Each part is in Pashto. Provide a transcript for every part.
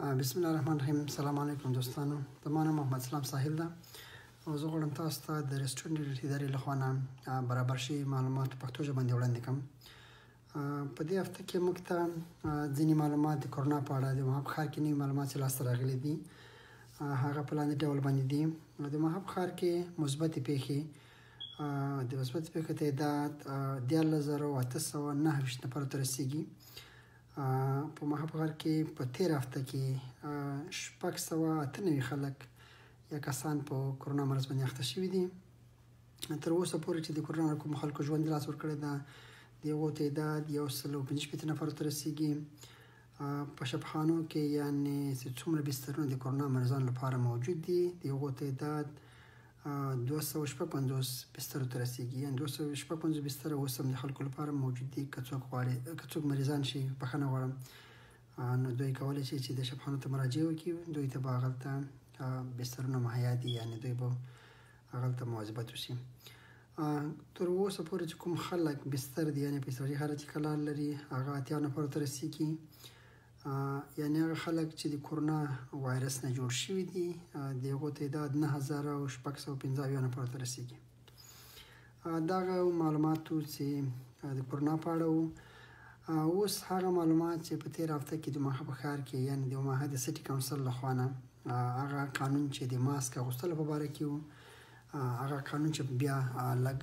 بسم الله الرحمن الرحیم. سلام علیکم دوستانو. زما نوم محمد سلام ساحل ده او زه غواړم تاسو ته د رسټورنټ ادارې لخوا نه برابر شوي معلومات په پښتو ژبه باندې وړاندې کړم. په دې هفته کې موږ ته ځینې معلومات د کرونا په اړه د اوماها په ښار کې نوي معلومات چې لاسته راغلي دي هغه په لاندې ډول باندې دي. د اوماها په ښار کې مثبتې پیښې د مثبتې پیښو تعداد 14829 نفرو ته رسیږي. په اوماها په ښار کې په تېره هفته کې 698 خلک یا کسان په کرونا مرض باندې اخته شوي دي. تر اوسه پورې چې د کرونا کوم خلکو ژوند لاس ورکړی ده د هغو تعداد 145 نفرو ته رسیږي. په شفاخانو کې یعنې چې څومره بسترونه د کرونا مریضانو لپاره موجود دي د هغو تعداد 256 بسترو ته رسیږي. یعنې 256 بستره اوس هم د خلکو لپاره موجود دي. که څوک غواړي که څوک مریضان شي بخښنه غواړم نو دوی کولی شي چې د شفاخانو ته مراجعه وکړي. دوی ته به هغلته بسترونه مهیا دي، یعنې دوی به هغلته مواظبت وشي. تر اوسه پورې چې کوم خلک بستر دي یعنې په اضطراري حالت کې کلال لري هغه 80 نفرو ته رسیږي. یعنې هغه خلک چې د کرونا وایرس نه جوړ شوي دي د هغو تعداد 9615 نفرو ته رسیږي. دغه معلوماتو چې د کرونا په اړه وو. اوس هغه معلومات چې په تېره هفته کې د اوماها په ښار کې یعنې د اوماها د سټي کونسل لخوا نه هغه قانون چې د ماسک اغوستلو په باره کې وو هغه قانون چې بیا لږ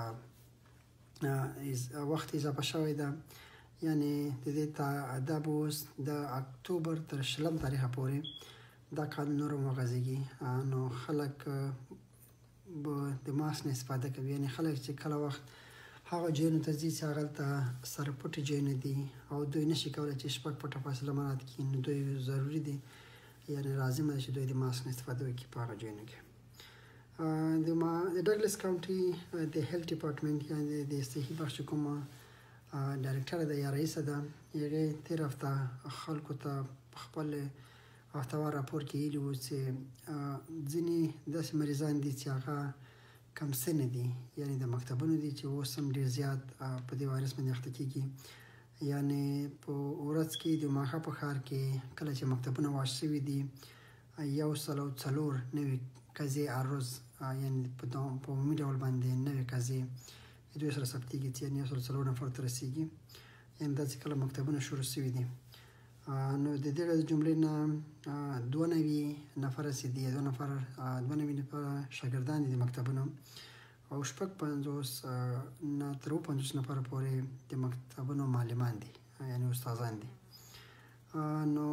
وخت اضافه شوی ده، یعنې د دې دا به اوس د اکتوبر تر 20 تاریخه پورې دا قانون نور هم وغځېږي. نو خلک به د ماسک نه استفاده کوي، یعنې خلک چې کله وخت هغه ځایونو ته ځي چې هغلته سره پټې ځایونه دي او دوی نشي کولی چې 6 پټه فاصله مراعات کړي، نو دوی ضروري دي یعنې لازمه ده چې دوی د ماسک نه استفاده وکړي په هغه ځایونو کې. د ډګلس کاونټي د هیلث ډپارټمنټ یعنې د صحي بخش کومه ډایرکټره ده یا رئیسه ده، هغې تېره هفته خلکو ته په خپل هفتهوار راپور کې ویلي وو چې ځینې داسې مریضان دي چې هغه کم سنه دي، یعنې د مکتبونو دي چې اوس هم ډېر زیات په دې وایرس باندې اخته کېږي. یعنې په ورځ کې د اوماها په ښار کې کله چې مکتبونه واش شوي دي 104 نوي قضیې هر ورځ یعنې په عمومي ډول باندې نوې قضیې دوی سره ثبتېږي چې یعنې 104 نفرو ته رسیږي. یعنې دا چې کله مکتبونه شروع شوي دي نو د دغه جملې نه 92 نفره چې دي 92 نفره شاګردان دي د مکتبونو او 55 نه تر 50 نفره پورې د مکتبونو معلمان دي یعنې استادان دي. نو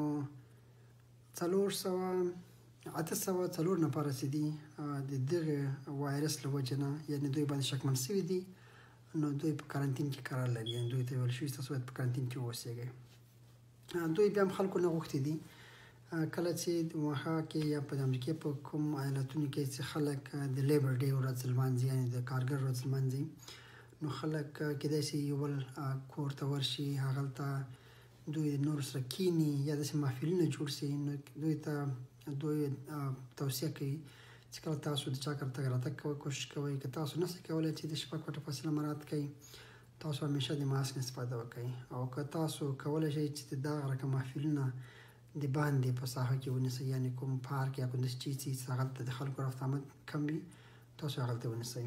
804 نفره چې دي د دغه وایرس له وجې نه یعنې دوی باندې شکمن شوي دي، نو دوی په کارانتین کې قرار لري، یعنې دوی ته ویل شوي تاسو باید په کارانتین کې واوسیږئ. دوی بیا هم خلکو نه غوښتي دي کله چې د اوماها کې یا په امریکا په کوم ایالتونو کې چې خلک د لیبر ډے ورځ لمانځي یعنې د کارګر ورځ لمانځي، نو خلک کېدای شي یو بل کور ته ورشي هغلته دوی د نورو سره کیني یا داسې محفلونه جوړ شي. نو دوی توصیه کوي چې کله تاسو د چا کره تګ راتګ کوشش کوئ که تاسو نشئ کولی چې د 6 فټه فاصله مراعات کړئ تاسو همیشه د ماسک نه استفاده وکړئ. او که تاسو کولی شئ چې د دغه رقم محفلونه د باندې په ساحه کې ونیسئ یعنې کوم پارک یا کوم داسې چیز چې هغلته د خلکو رفت آمد کم وي تاسو هغلته ونیسئ.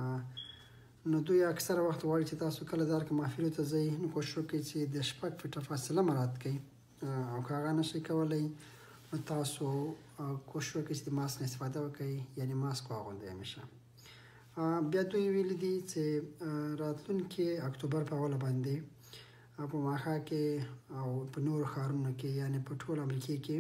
نو دوی اکثره وخت غواړي چې تاسو کله دا رقم محفلو ته ځئ نو کوشش وکړئ چې د 6 فټه فاصله مراعات کړئ او که هغه نشئ کولی نو تاسو کوشش وکړئ چې د ماسک نه استفاده وکړئ یعنې ماسک واغوندئ همیشه. بیا دوی ویلي دي چې راتلونکي اکتوبر په اوله باندې په اوماها کې او په نورو ښارونو کې یعنې په ټول امریکا کې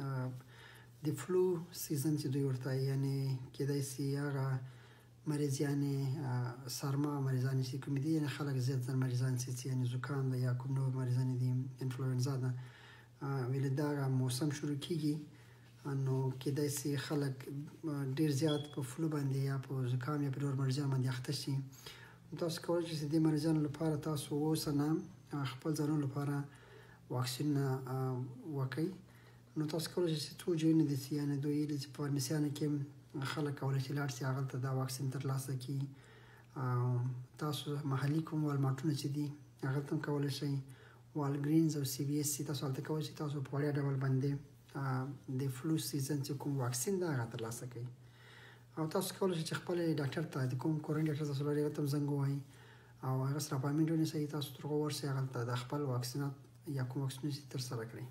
د فلو سیزن چې دوی ورته یعنې کېدای شي هغه مریضیانې سرما مریضانې چې کومې دي یعنې خلک زیات ځل مریضان شي چې یعنې زکام ده یا کوم نور مریضانې دي انفلوئنزا ده ویلې دغه موسم شروع کېږي نو کېدای شي خلک ډېر زیات په فلو باندې یا په زکام یا په نور مریضانو باندې اخته شي. تاسو کولی شئ چې د دې مریضانو لپاره تاسو اوسه نه خپل ځانونو لپاره واکسینونه وکړئ. نو تاسو کولی شئ چې څو ځایونه دي چې یعنې دوی ویلي چې په فارمسیانو کې خلک کولی شي لاړ شي هغلته دا واکسین ترلاسه کړي. تاسو محلي کوم والمارټونه چې دي هغلته هم کولی شئ والګرینز او سی وي اس سي تاسو هلته کولی شئ تاسو په وړیا ډول باندې د فلو سیزن چې کوم واکسین دا هغه ترلاسه کوي. او تاسو کولی شئ چې خپل ډاکټر ته د کوم کورنۍ ډاکټر تاسو لرئ هغه ته هم زنګ ووهئ او هغه سره اپاینټمنټ ونیسئ، تاسو تر هغه ورسئ هغلته د خپل واکسینات یا کوم واکسینونه چې ترسره کړئ.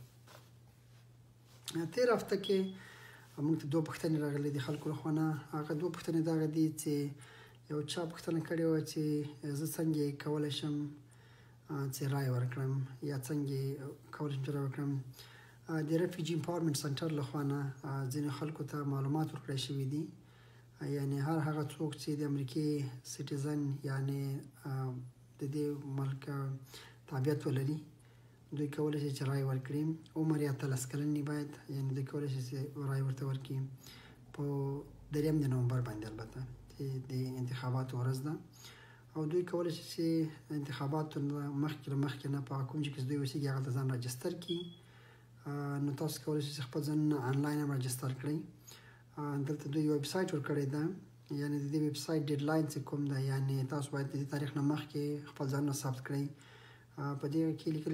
تېره هفته کې موږ ته 2 پوښتنې راغلې دي خلکو لخوا نه. هغه 2 پوښتنې دغه دي چې یو چا پوښتنه کړې وه چې زه څنګه کولی شم چې رایه ورکړم یا څنګه کولی شم چې رایه ورکړم. د ریفیوجي امپاورمنټ سنټر لخوا نه ځینې خلکو ته معلومات ورکړی شوي دي، یعنې هر هغه څوک چې د امریکې سټیزن یعنې د دې ملک تابعیت ولري دوی کولی شي چې رایه ورکړي. عمر یې 18 کلن باید، یعنې دوی کولی شي چې رایه ورته ورکړي په 3 د نومبر باندې، البته چې د انتخاباتو ورځ ده. او دوی کولی شي چې انتخاباتو مخکې نه په کوم ځای کې دوی اوسېږي هغلته ځان راجستر کړي. نو تاسو کولی شئ چې خپل ځانونه آنلاین هم راجستر کړئ. دلته دوی ویب سایټ ورکړی ده، یعنې د دې ویب سایټ ډیډلاین چې کوم ده، یعنې تاسو باید د دې تاریخ نه مخکې خپل ځانونه ثبت کړئ. په دې کې لیکلي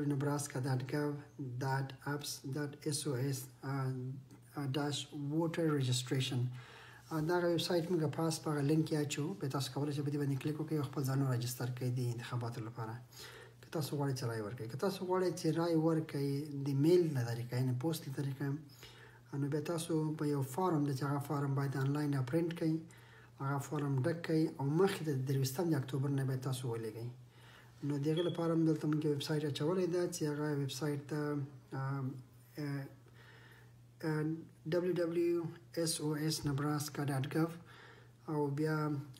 www.nebraska.apps.sos-voter registration. دغه ویب سایټ موږ پاس په هغه لینک کې اچو، په تاسو کولی شئ په دې باندې کلیک وکړئ او خپل ځانونه راجستر کړئ د انتخاباتو لپاره که تاسو غواړئ چې رایه ورکړئ. که تاسو غواړئ چې رایه ورکړئ د میل له طریقه، یعنې پوسټ له طریقه، نو بیا تاسو په یو فارم ده چې هغه فارم باید آنلاین پرنټ کړئ، هغه فارم ډک کړئ او مخکې د 23 د اکتوبر نه باید تاسو ولېږئ. نو د هغې لپاره هم دلته موږ ویب سایټ اچولی ده چې هغه ویب سایټ ته www.sos-nebraska.gov او بیا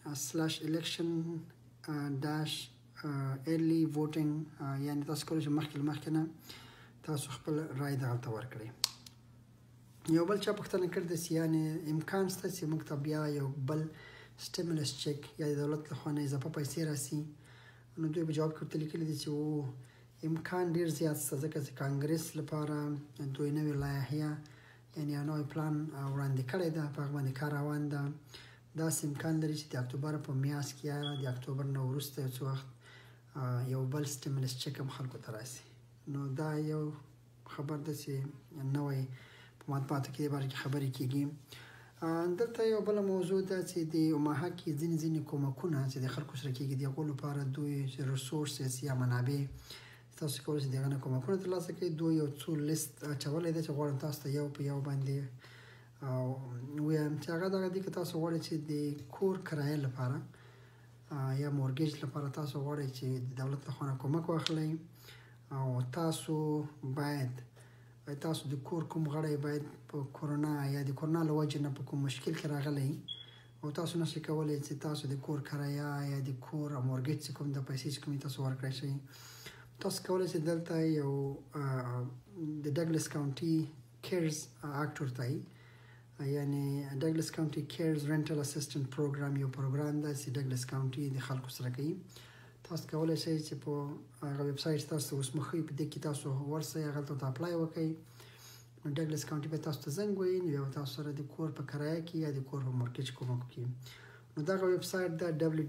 /election-early voting، یعنې تاسو کولی شئ مخکې نه تاسو خپل رایه دغلته ورکړئ. یو بل چا پوښتنه کړې ده چې یعنې امکان شته چې موږ ته بیا یو بل سټیمولس چیک یا د دولت لخوا نه اضافه پیسې راسي. نو دوی په جواب کې ورته لیکلي دي چې امکان ډېر زیات شته، ځکه چې کانګرس لپاره دوی نوې لایحه یعنې یو نوی پلان وړاندې کړی ده، په هغه باندې کار روان ده. داسې امکان لري چې د اکتوبر په میاشت کې یا د اکتوبر نه وروسته یو څه وخت یو بل سټیمولس چیک هم خلکو ته راسي. نو دا یو خبر ده چې نوی په مطبوعاتو کې د باره کې خبرې کېږي. دلته یو بله موضوع ده چې د اوماها کې ځینې کومکونه چې د خلکو سره کېږي د هغو لپاره دوی ریسورسز یا منابع تاسو کولی شئ د هغه نه کومکونه ترلاسه کړئ. دوی یو څو لیست اچولی دی چې غواړم تاسو ته یو په یو باندې ووایم چې هغه دغه دي که تاسو غواړئ چې د کور کرایه لپاره یا مورګیج لپاره تاسو غواړئ چې د دولت لخوا نه کومک واخلئ او تاسو باید تاسو د کور کوم غړی باید په کورونا یا د کورونا له وجې نه په کوم مشکل کې راغلی او تاسو نشئ کولی چې تاسو د کور کرایه یا د کور مورګیج چې کوم د پیسې چې کومې تاسو ورکړی شئ، تاسو کولی شئ دلته یو د ډګلس کاونټي کیرز اکټ ورته وایي، یعنې ډګلس کاونټي کیرز رینټل اسسټنټ پروګرام یو پروګرام ده چې ډګلس کاونټي د خلکو سره کوي. تاسو کولی شئ چې په هغه ویب سایټ تاسو ته اوس مخې په دې کې تاسو ورسئ، هغلته ته اپلای وکړئ. نو ډګلس کاونټي به تاسو ته زنګ ووهي، نو بیا به تاسو سره د کور په کرایه کې یا د کور په مورګیج کومک وکړي. نو دغه ویب سایټ ده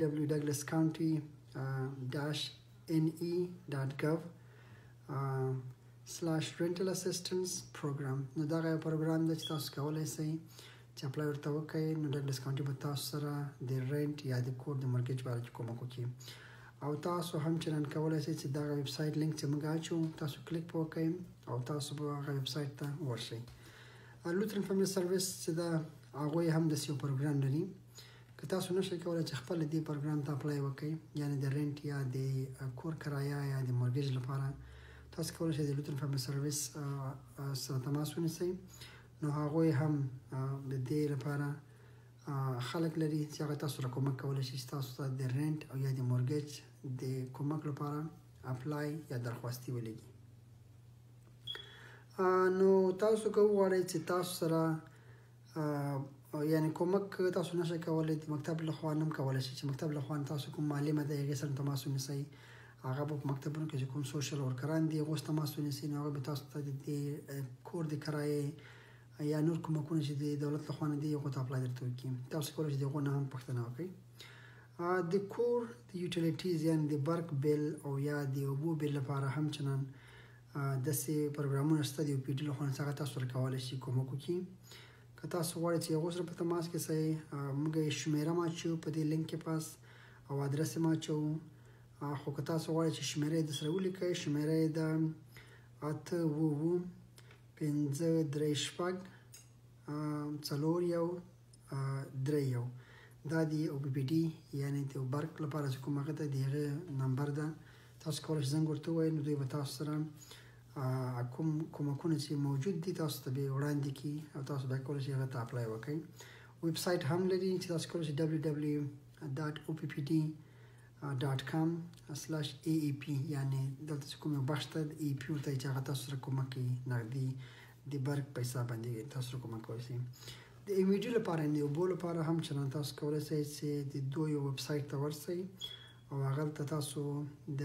www.douglascounty-ne.gov/rental assistance program. نو دغه یو پروګرام ده چې تاسو کولی شئ چې اپلای ورته وکړئ. نو ډګلس کاونټي به تاسو سره د رینټ یا د کور د مورګیج باره کې کومک وکړي. او تاسو هم چنان کولی شئ چې دغه ویب سایټ لینک چې موږ اچو تاسو کلیک په وکړئ او تاسو به هغه ویب سایټ ته ورشئ. لوترن فیملی سروس چې ده هغوی هم داسې یو پروګرام لري. که تاسو نشئ کولی چې خپله دې پروګرام ته اپلای وکړئ، یعنې د رینټ یا د کور کرایه یا د مورګیج لپاره، تاسو کولی شئ د لوترن فیملی سروس سره تماس ونیسئ. نو هغوی هم د دې لپاره خلک لري چې هغه تاسو سره کومک کولی شي چې تاسو ته د رینټ او یا د مورګیج د کومک لپاره اپلای یا درخواستي ولیږي. نو تاسو که وغواړئ چې تاسو سره یعنې کومک تاسو نشئ کولی د مکتب لخوا نه هم کولی شئ چې مکتب لخوا تاسو کوم معلمه ده هغې سره تماس ونیسئ. هغه به په مکتبونو کې چې کوم سوشل ورکران دي هغو تماس ونیسئ، نو هغه به تاسو ته د کور د کرایې یا نور کومکونه چې د دولت لخوا نه دي هغو ته اپلای درته وکړي. تاسو کولی شئ د هغو نه هم پوښتنه وکړئ. د کور د یوټیلیټیز یعنې د برق بیل او یا د اوبو بیل لپاره هم چنان داسې پروګرامونه شته د او پی ډي له خوا څخه تاسو سره کولی شي کومک وکړي. که تاسو غواړئ چې هغو سره په تماس کې شئ، موږ یې شمیره هم اچوو په دې لینک کې پاس او ادرس یې هم اچوو. خو که تاسو غواړئ چې شمیره یې درسره ولیکئ، شمیره یې ده 855341431. دا د او پی پی ډي یعنې د برق لپاره چې کوم هغه ته د هغې نمبر ده. تاسو کولی شئ زنګ ورته ووایئ، نو دوی به تاسو سره کوم کومکونه چې موجود دي تاسو ته به وړاندې کړي او تاسو به کولی شئ هغه ته اپلای وکړئ. ویب سایټ هم لري چې تاسو کولی شئ www.oppd.com/aep، یعنې دلته چې کوم یو بخش ته ای پی ورته چې هغه تاسو سره کومک کوي، نغدي د برق په حساب باندې تاسو سره کومک کولی شي. د ایم وي ډي لپاره د اوبو لپاره هم چنان تاسو کولی شئ چې د دوی ویب سایټ ته ورسئ او هغلته تاسو د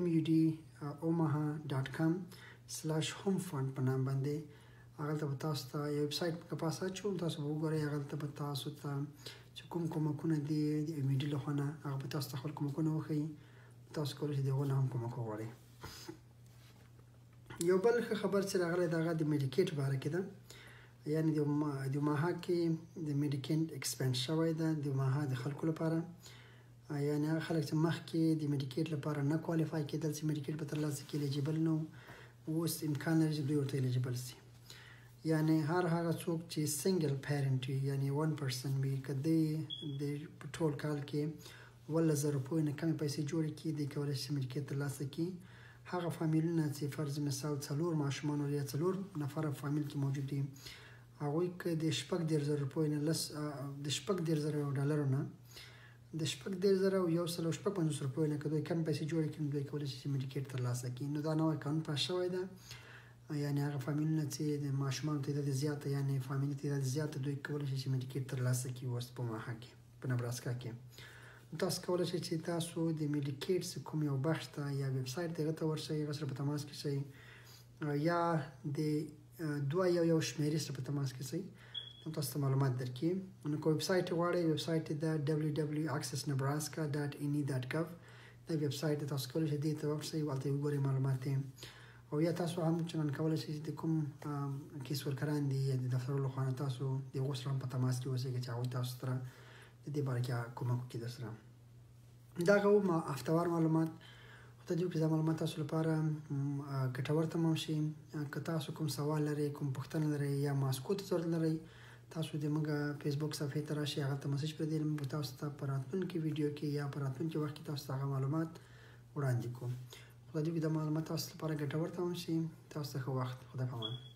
mud.omaha.com/homefund په نام باندې هغلته به تاسو ته یو ویب سایټ په پاس اچوم، تاسو به وګورئ. هغلته به تاسو ته چې کوم کومکونه دي د ایم وي ډي له خوا نه هغه به تاسو ته خپل کومکونه وښیي. تاسو کولی شئ د هغو نه هم کومک وغواړئ. یو بل ښه خبر چې راغلی د هغه د میډیکیټ باره کې ده، یعنې د اوماها کې د میډیکیټ ایکسپینډ شوی ده د اوماها د خلکو لپاره. یعنې هغه خلک چې مخکې د میډیکیټ لپاره نه کوالیفای کېدل چې میډیکیټ به ترلاسه کړي، الیجیبل نه وو، اوس امکان لري چې دوی ورته الیجیبل شي. یعنې هغه څوک چې سنګل پیرنټ وي، یعنې 1% وي، که دی د په ټول کال کې 10,000 روپیو نه کمې پیسې جوړې کړي، دی کولی شي میډیکیټ ترلاسه کړي. هغه فامیلونه چې فرض مثال 4 ماشومان یا 4 نفره فامیل کې موجود دي، هغوی که د 14,000 روپیو نه د 14,000 ډالرو نه د 14,150 روپیو نه که دوی کم پیسې جوړې کړي، دوی کولی شي چې میډیکیټ ترلاسه کړي. نو دا نوی قانون پاس شوی ده، یعنې هغه فامیلونه چې د ماشومانو تعداد زیاته، یعنې فامیلي تعداد زیاته، دوی کولی شي چې میډیکیټ ترلاسه کړي اوس په اوماها کې، په نبراسکا کې. تاسو کولی شئ چې تاسو د میډیکیټ کوم یو بخش ته یا ویب سایټ ته هغه ته ورشئ، هغه سره په تماس کې شئ، یا د 211 شمیرې سره په تماس کې شئ، تاسو ته معلومات درکړي. نو که ویب سایټ غواړئ، ویب سایټ یې ده www.accessnebraska.ne.gov. دا ویب سایټ تاسو کولی شئ دې ته ورشئ، هلته یې وګورئ معلومات یې. او یا تاسو هم چنان کولی شئ چې د کوم کیس ورکران دي یا د دفترو له خوا نه تاسو د هغو سره هم په تماس کې اوسئ چې هغوی تاسو سره د دې باره کې کومک وکړي درسره. دغه وو هفتهوار معلومات. خدای دې وکړي دا معلومات تاسو لپاره ګټور تمام شي. که تاسو کوم سوال لرئ، کوم پوښتنه لرئ یا ماسکو ته ضرورت لرئ، تاسو د موږ فیسبوک صفحې ته راشئ، هغلته مسیج پرېږدئ، موږ به تاسو ته په راتلونکي ویډیو کې یا په راتلونکي وخت کې تاسو ته هغه معلومات وړاندې کوو. خدای دې وکړي دا معلومات تاسو لپاره ګټور تمام شي. تاسو ته ښه وخت. خدای پامان.